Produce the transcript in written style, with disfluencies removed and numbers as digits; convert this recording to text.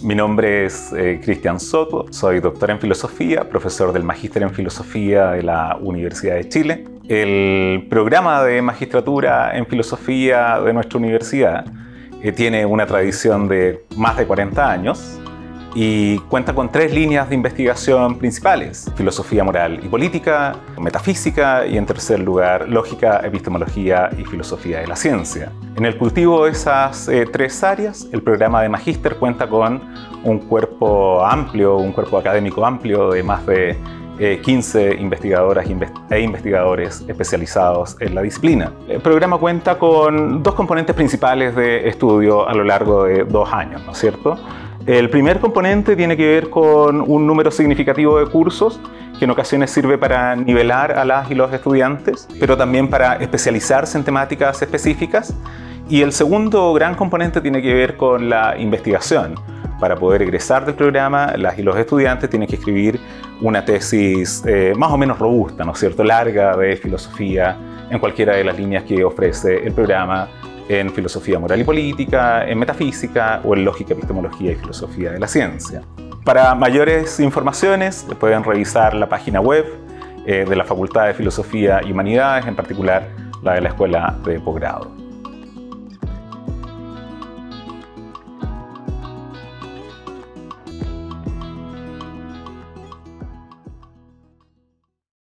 Mi nombre es Cristian Soto, soy doctor en filosofía, profesor del Magíster en Filosofía de la Universidad de Chile. El programa de magistratura en filosofía de nuestra universidad tiene una tradición de más de 40 años y cuenta con 3 líneas de investigación principales: filosofía moral y política, metafísica y, en tercer lugar, lógica, epistemología y filosofía de la ciencia. En el cultivo de esas 3 áreas, el programa de magíster cuenta con un cuerpo amplio, un cuerpo académico amplio de más de 15 investigadoras e investigadores especializados en la disciplina. El programa cuenta con 2 componentes principales de estudio a lo largo de 2 años, ¿no es cierto? El primer componente tiene que ver con un número significativo de cursos que en ocasiones sirve para nivelar a las y los estudiantes, pero también para especializarse en temáticas específicas. Y el segundo gran componente tiene que ver con la investigación. Para poder egresar del programa, las y los estudiantes tienen que escribir una tesis más o menos robusta, ¿no es cierto?, larga, de filosofía en cualquiera de las líneas que ofrece el programa, en filosofía moral y política, en metafísica o en lógica, epistemología y filosofía de la ciencia. Para mayores informaciones pueden revisar la página web de la Facultad de Filosofía y Humanidades, en particular la de la Escuela de Posgrado.